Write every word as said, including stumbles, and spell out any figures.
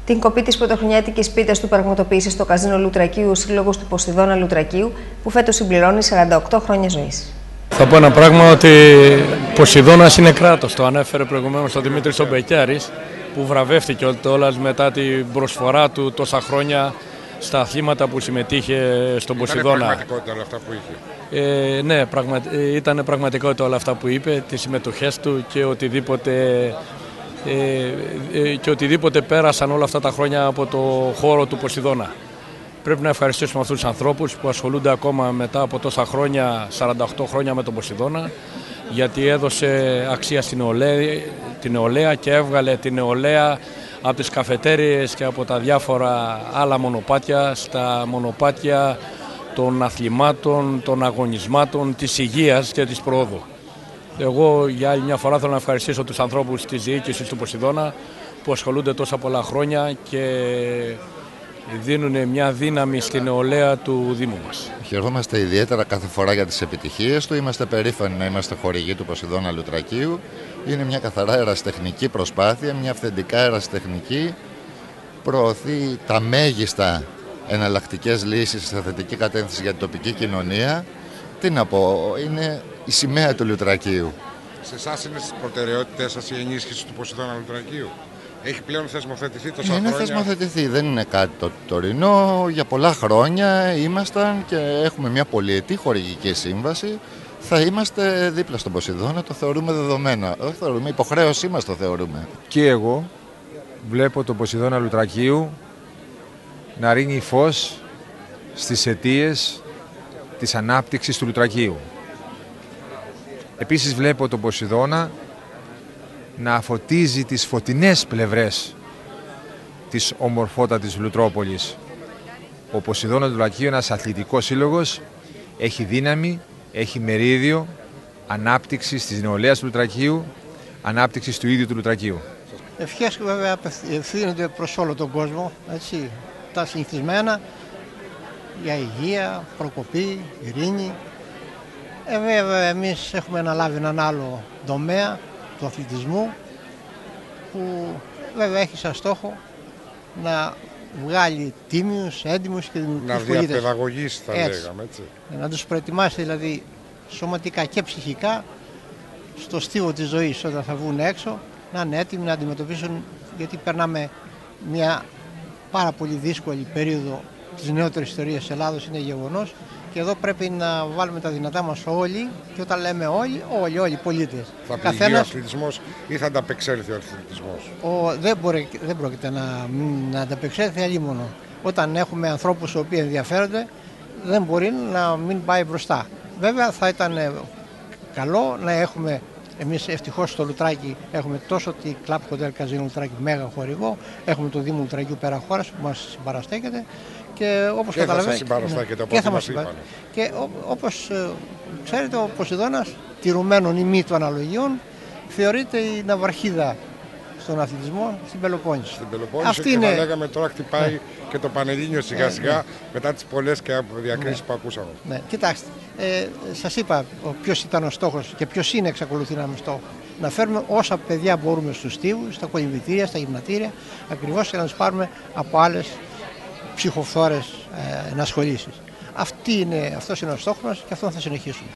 Την κοπή της πρωτοχρονιάτικης πίτας του πραγματοποίησε στο καζίνο Λουτρακίου ο Σύλλογος του Ποσειδώνα Λουτρακίου, που φέτος συμπληρώνει σαράντα οκτώ χρόνια ζωής. Θα πω ένα πράγμα, ότι Ποσειδώνας είναι κράτος. Το ανέφερε προηγουμένως ο Δημήτρης ο Μπεκιάρης, που βραβεύτηκε όλας μετά την προσφορά του τόσα χρόνια στα αθλήματα που συμμετείχε στον Ποσειδώνα. Ήταν πραγματικότητα όλα αυτά που είχε. Ε, ναι, πραγμα... ήταν πραγματικότητα όλα αυτά που είπε, τις συμμετοχές του και οτιδήποτε, ε, ε, και οτιδήποτε πέρασαν όλα αυτά τα χρόνια από το χώρο του Ποσειδώνα. Πρέπει να ευχαριστήσουμε αυτούς τους ανθρώπους που ασχολούνται ακόμα μετά από τόσα χρόνια, σαράντα οκτώ χρόνια με τον Ποσειδώνα, γιατί έδωσε αξία στην νεολαία, την νεολαία και έβγαλε την νεολαία από τις καφετέριες και από τα διάφορα άλλα μονοπάτια στα μονοπάτια των αθλημάτων, των αγωνισμάτων, της υγείας και της προόδου. Εγώ για άλλη μια φορά θέλω να ευχαριστήσω τους ανθρώπους της διοίκησης του Ποσειδώνα που ασχολούνται τόσα πολλά χρόνια και δίνουν μια δύναμη στην νεολαία του Δήμου μας. Χαιρόμαστε ιδιαίτερα κάθε φορά για τις επιτυχίες του. Είμαστε περήφανοι να είμαστε χορηγοί του Ποσειδώνα Λουτρακίου. Είναι μια καθαρά ερασιτεχνική προσπάθεια, μια αυθεντικά ερασιτεχνική. Προωθεί τα μέγιστα εναλλακτικές λύσεις σε θετική κατεύθυνση για την τοπική κοινωνία. Τι να πω, είναι η σημαία του Λουτρακίου. Σε εσάς είναι στις προτεραιότητες σας η ενίσχυση του Ποσειδώνα Λουτρακίου? Έχει πλέον θεσμοθετηθεί τόσα χρόνια? Είναι θεσμοθετηθεί, δεν είναι κάτι το τωρινό. Για πολλά χρόνια ήμασταν και έχουμε μια πολυετή χορηγική σύμβαση. Θα είμαστε δίπλα στον Ποσειδώνα, το θεωρούμε δεδομένα. Όχι θεωρούμε, υποχρέωσή μας το θεωρούμε. Και εγώ βλέπω τον Ποσειδώνα Λουτρακίου να ρίχνει φως στις αιτίες της ανάπτυξης του Λουτρακίου. Επίσης βλέπω τον Ποσειδώνα να φωτίζει τις φωτεινές πλευρές της ομορφότατης Λουτρόπολης. Ο Ποσειδώνας του Λουτρακίου, ένας αθλητικός σύλλογος, έχει δύναμη, έχει μερίδιο ανάπτυξης της νεολαίας του Λουτρακίου, ανάπτυξης του ίδιου του Λουτρακίου. Ευχές βέβαια ευθύνονται προς όλο τον κόσμο, έτσι, τα συνηθισμένα για υγεία, προκοπή, ειρήνη. Ε, βέβαια εμείς έχουμε αναλάβει έναν άλλο τομέα του αθλητισμού, που βέβαια έχει σαν στόχο να βγάλει τίμιους, έντιμους και δημιουργικούς πολίτες. Να διαπαιδαγωγήσει, θα έτσι λέγαμε, έτσι. Να τους προετοιμάσει δηλαδή σωματικά και ψυχικά στο στίβο της ζωής όταν θα βγουν έξω, να είναι έτοιμοι να αντιμετωπίσουν, γιατί περνάμε μια πάρα πολύ δύσκολη περίοδο της νεότερης ιστορίας της Ελλάδος, είναι γεγονός, και εδώ πρέπει να βάλουμε τα δυνατά μας όλοι, και όταν λέμε όλοι, όλοι, όλοι οι πολίτες. Θα πληγεί Καθένας... ο αθλητισμός ή θα ανταπεξέλθει ο αθλητισμός? Ο, δεν, μπορεί, δεν πρόκειται να, να ανταπεξέλθει αλλήμωνο. Όταν έχουμε ανθρώπους οι οποίοι ενδιαφέρονται, δεν μπορεί να μην πάει μπροστά. Βέβαια θα ήταν καλό να έχουμε, εμείς ευτυχώς στο Λουτράκι έχουμε τόσο τη Club Hotel Casino Λουτράκι, μέγα χορηγό, έχουμε το Δήμο Λουτρακίου πέρα χώρας που μας συμπαραστέκεται, και όπως καταλαβαίνετε, και θα μας είπανε. Και όπως ε, ξέρετε, ο Ποσειδώνας, τηρουμένων ή μη των αναλογιών, θεωρείται η ναυαρχίδα στον αθλητισμό στην Πελοπόννησο. Στην Πελοπόννησο. Αυτή και είναι... θα λέγαμε τώρα χτυπάει ναι. και το Πανελλήνιο σιγά σιγά, ναι. μετά τις πολλές και διακρίσεις ναι. που ακούσαμε. Ναι. Κοιτάξτε, ε, σας είπα ποιος ήταν ο στόχος και ποιος είναι, εξακολουθεί να είναι στόχο. Να φέρουμε όσα παιδιά μπορούμε στους στίβους, στα κολυμβητήρια, στα γυμνατήρια, ακριβώς, και να τους πάρουμε από άλλες ψυχοφθόρες ε, ενασχολήσεις. Αυτή είναι, αυτός είναι ο στόχος μας και αυτό θα συνεχίσουμε.